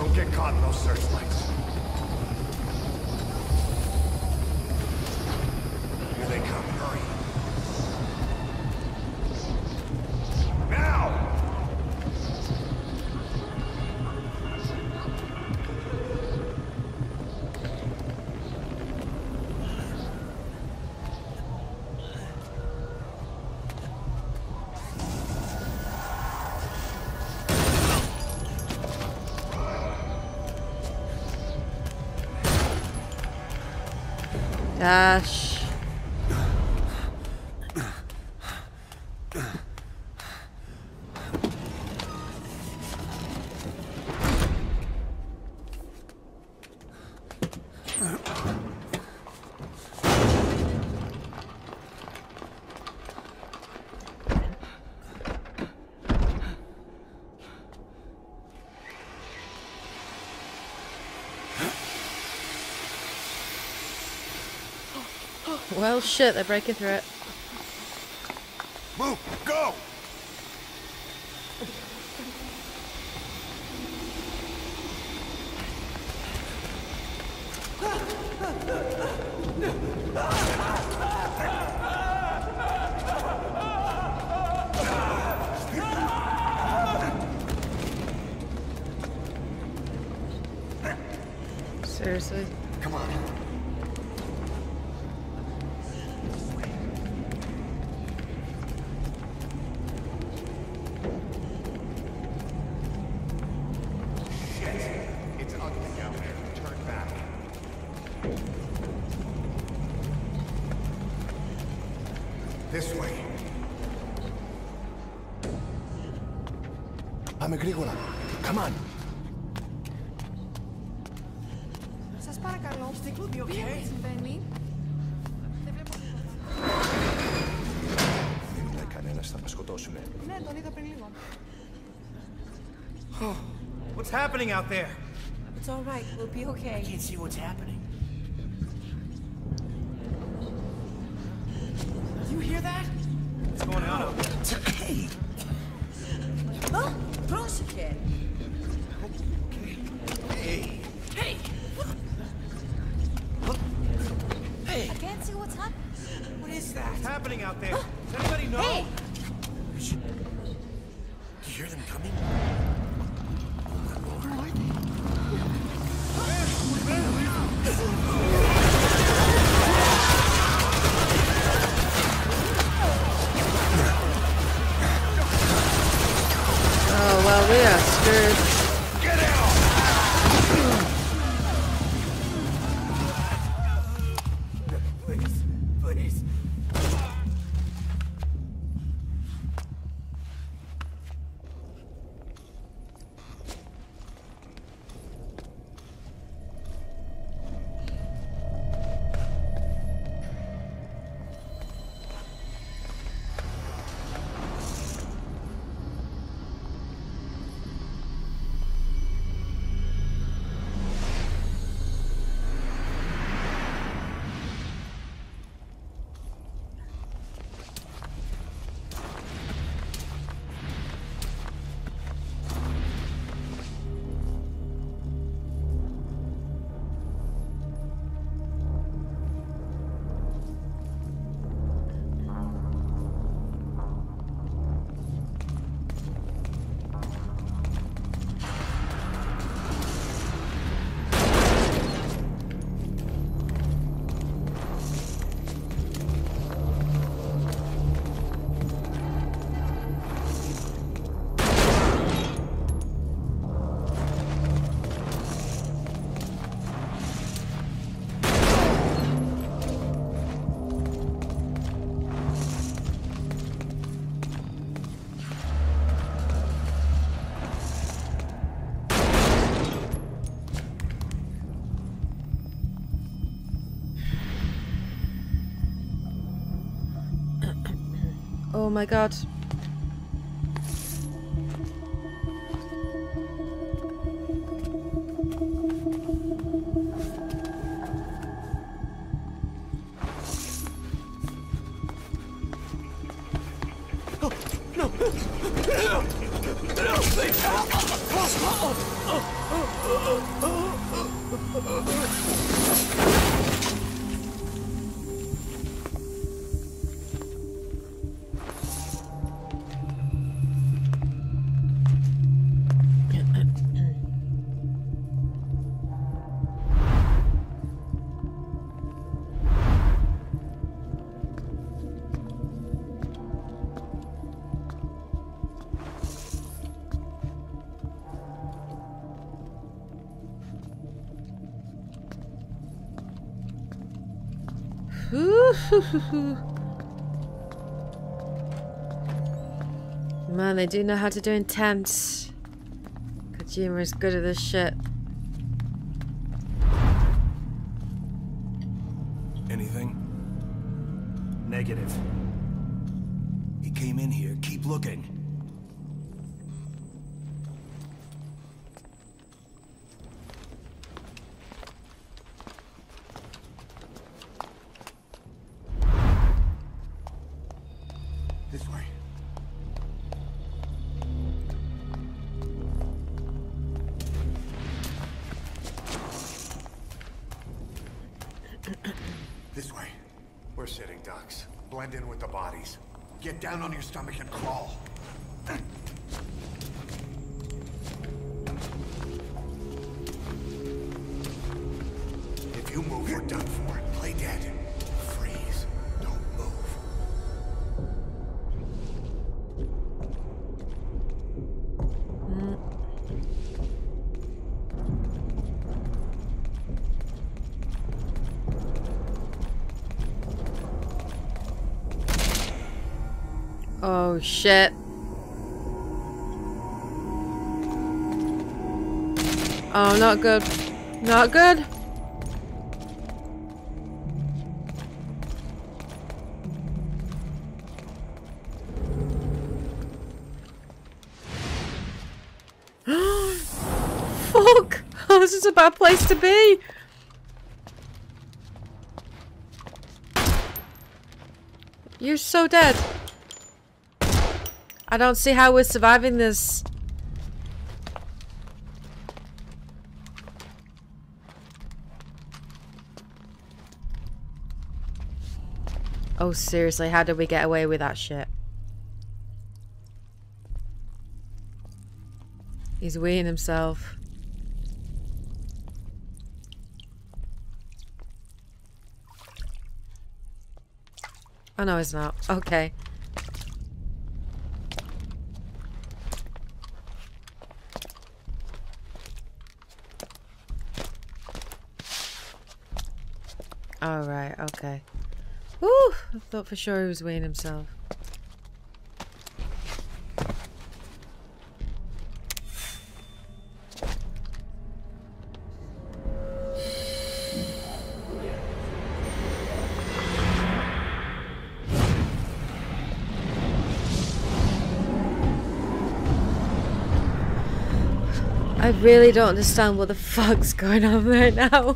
Don't get caught in those searchlights. Here they come. Hurry. Now! Gosh. Well, shit, they're breaking through it. Move! Go! Seriously? Come on. This way. Πάμε γρήγορα. Come on. Σας παρακαλώ. Τι συμβαίνει? Δεν βλέπω τίποτα. Δεν μιλάει κανένας, θα μας σκοτώσουνε. Ναι, τον είδα πριν λίγο. What's happening out there? It's all right. We'll be okay. I can't see what's happening. Do you hear that? What's going on out there? Hey! Oh, πρόσεχε. Okay. Hey! Hey! Hey! I can't see what's happening. What is that? What's happening out there? Does anybody know? Hey! Do you hear them coming? Oh, well, we are screwed. Get out! Please, please. Oh my god. Man, they do know how to do intense. Kojima is good at this shit. Anything? Negative. He came in here. Keep looking. This way. This way. We're sitting ducks. Blend in with the bodies. Get down on your stomach and crawl. If you move, you're done for. Play dead. Freeze. Don't move. Oh shit. Oh, not good. Not good. Fuck! Oh, this is a bad place to be. You're so dead. I don't see how we're surviving this. Oh, seriously, how did we get away with that shit? He's weeing himself. Oh, no, he's not. Okay. Alright, okay. Woo! I thought for sure he was weighing himself. I really don't understand what the fuck's going on right now.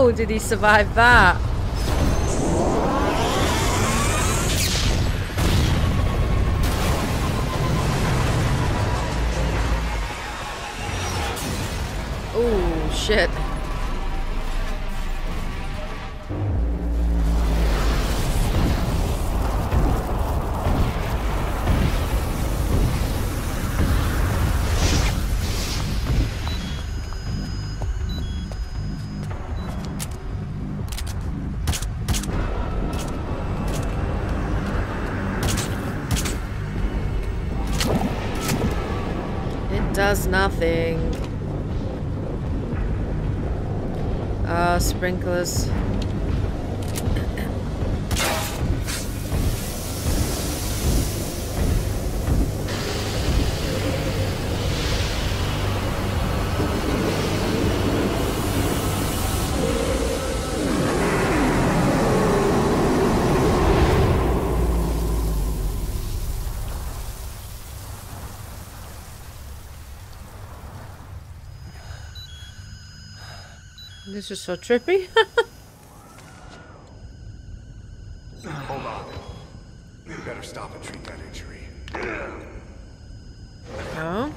how did he survive that? Oh, shit. It does nothing. Oh, sprinklers. This is so trippy. Hold on. You better stop and treat that injury. Oh.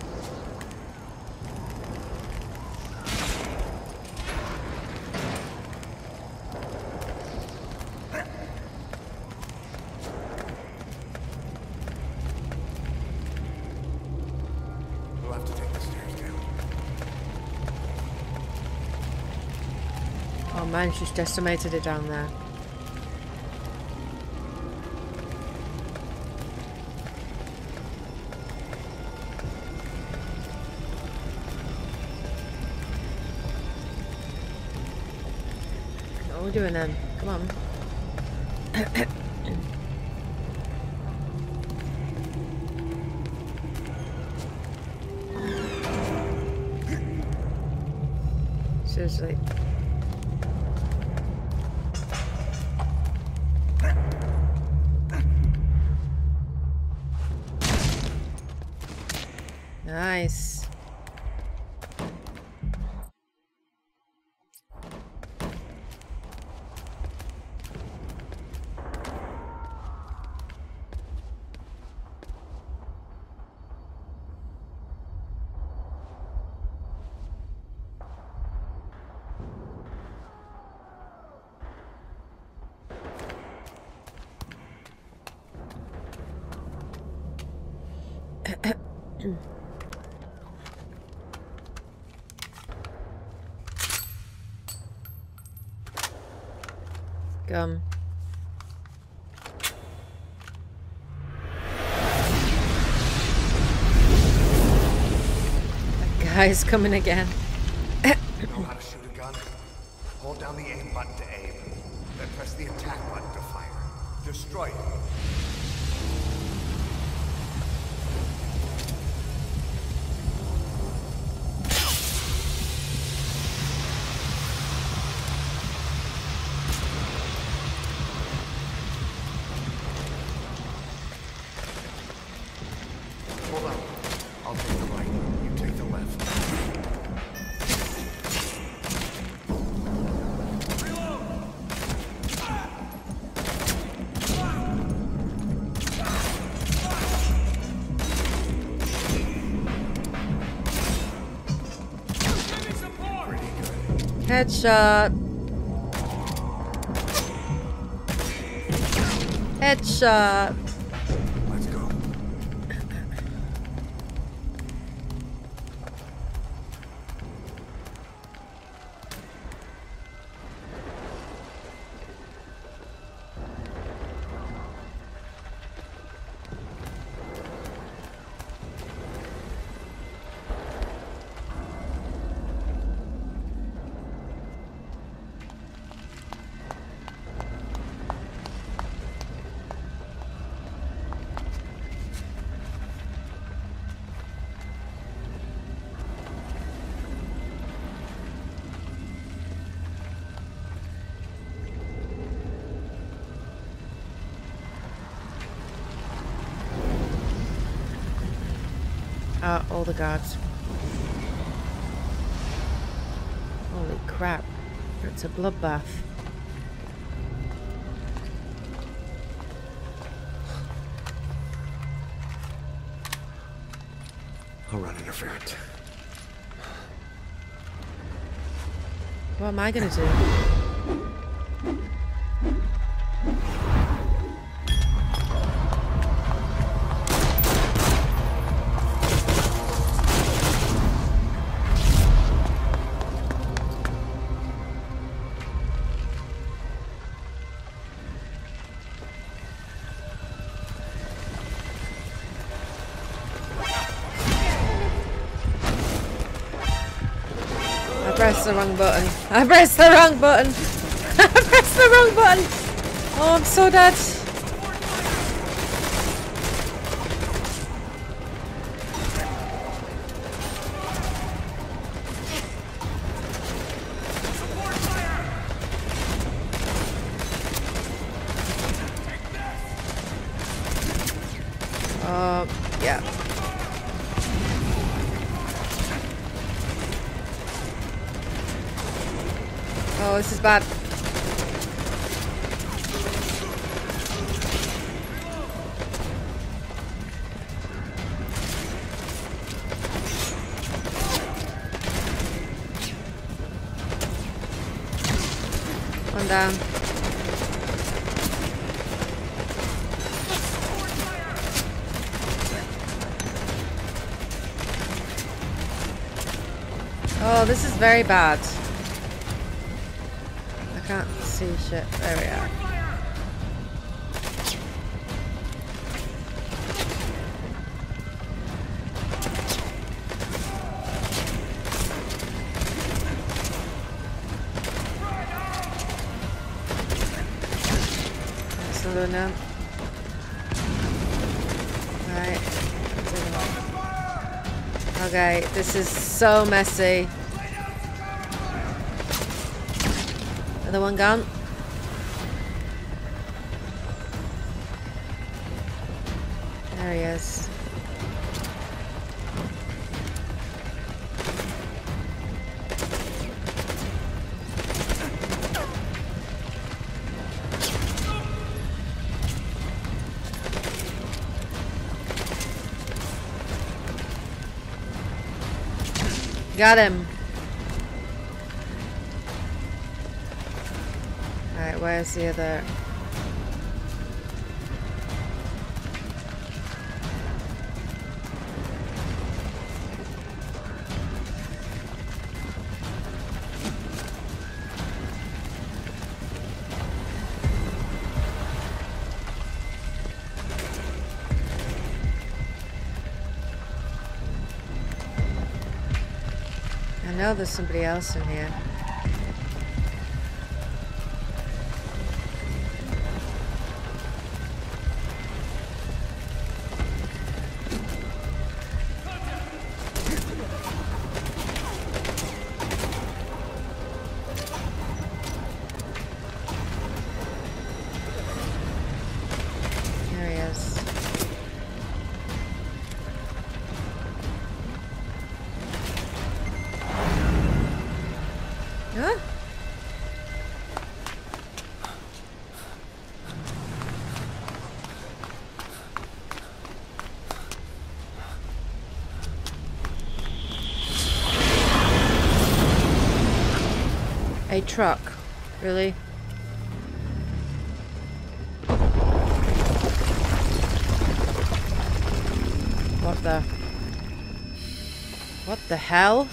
We'll have to take the stairs down. Oh man, she's decimated it down there. What are we doing then? Come on. Seriously. Nice. Gum. That guy's coming again. You know how to shoot a gun? Hold down the aim button to aim, then press the attack button to fire. Destroy it. Hold on. I'll take the right. You take the left. Headshot. Headshot. Let's go. All the guards. Holy crap. It's a bloodbath. I'll run interference. What am I gonna do? I pressed the wrong button. I pressed the wrong button. I pressed the wrong button. Oh, I'm so dead. Yeah. Oh, this is bad. One down. Oh, this is very bad. I can't see shit. There we are. That's another one now. Right. Okay, this is so messy. Another one gone. There he is. Got him. Alright, where's the other? I know there's somebody else in here. There he is. Huh? A truck, really? What the hell?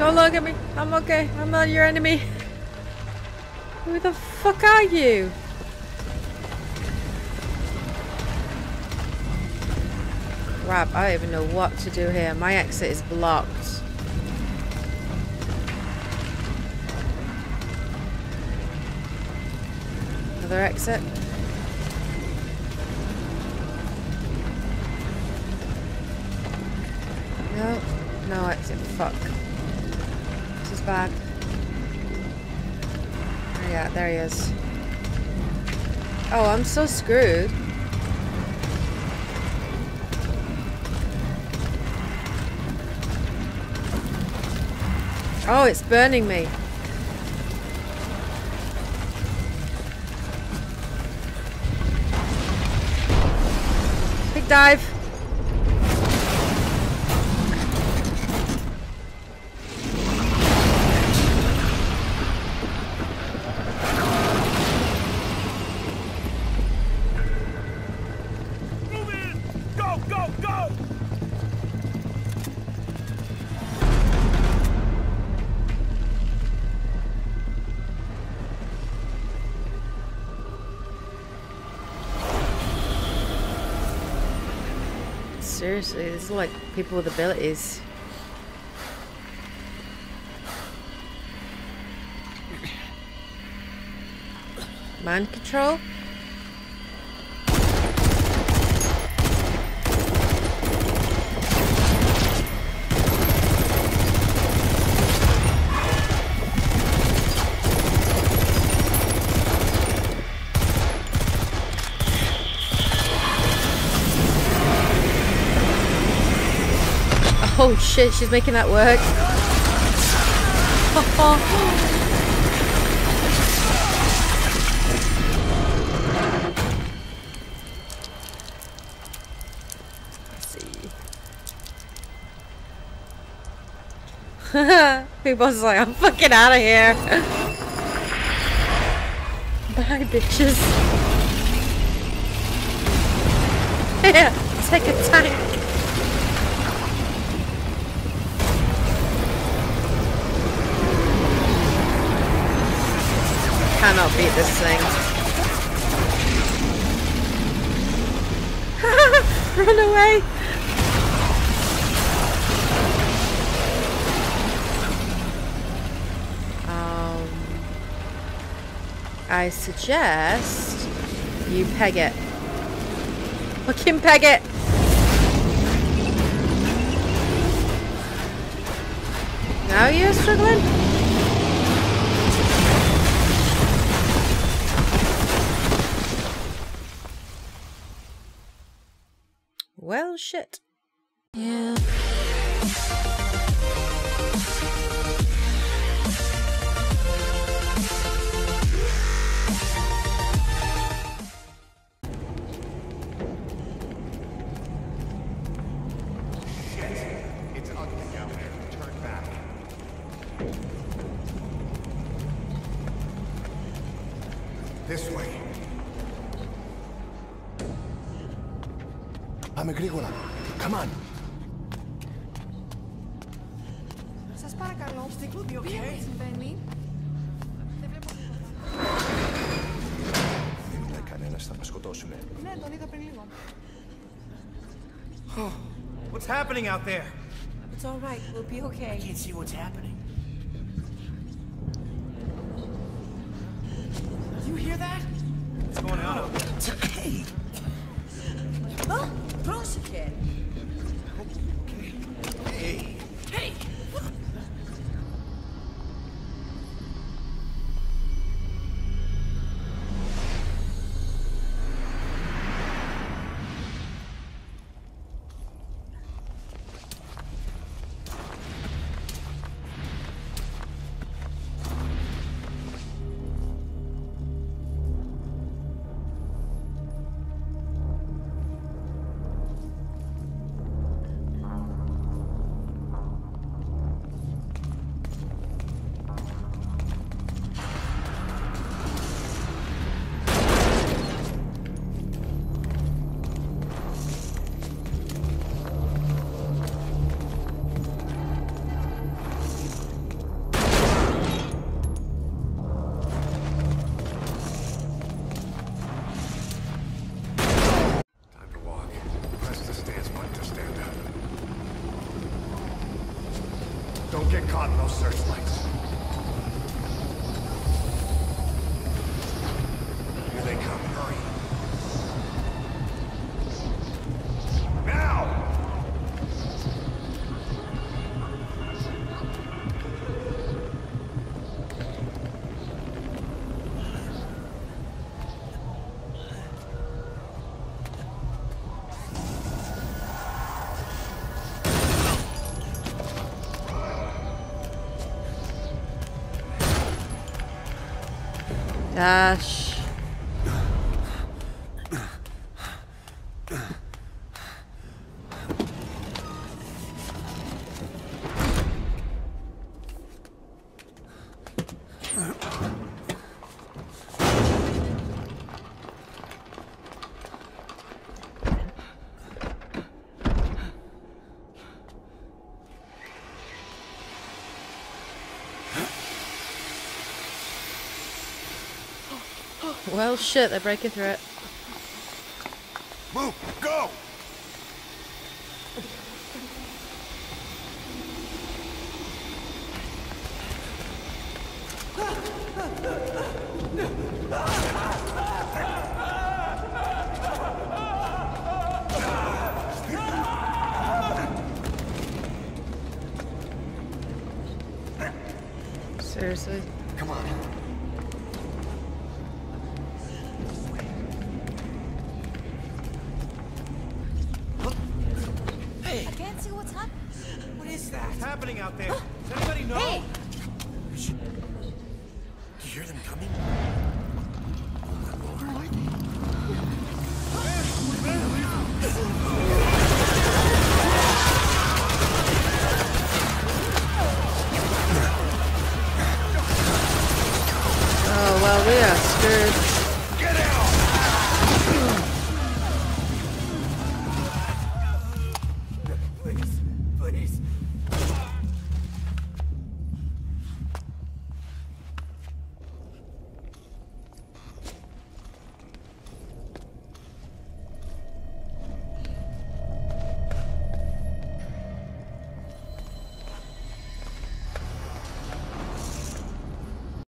Don't look at me. I'm okay. I'm not your enemy. Who the fuck are you? Crap, I don't even know what to do here. My exit is blocked. Another exit. No, no exit. Fuck. This is bad. Oh, yeah, there he is. Oh, I'm so screwed. Oh, it's burning me. Big dive. Seriously, this is like people with abilities. Mind control? Oh shit, she's making that work. Let's see. Big Boss is like, I'm fucking out of here. Bye, bitches. Yeah, take a tank. Cannot beat this thing. Run away! I suggest you peg it. Fucking peg it! Now you're struggling? Well, shit. Yeah. It's ugly down there. Turn back. This way. Πάμε γρήγορα. Come on. Σας παρακαλώ. Τι συμβαίνει? Δεν βλέπω τίποτα. Δεν είναι κανένας, θα μας σκοτώσουνε. Ναι, τον είδα πριν λίγο. What's happening out there? It's all right. We'll be okay. I can't see what's happening. Do you hear that? What's going on out there? Hey! Oh, πρόσεχε. Hey! Hey! Don't get caught in those searchlights. Here they come. Hurry. Now! Dash. Well, shit, they're breaking through it. Move! Go! Seriously? Come on. I can't see what's happening. What is that? What's happening out there? Does anybody know? Hey! You hear them coming?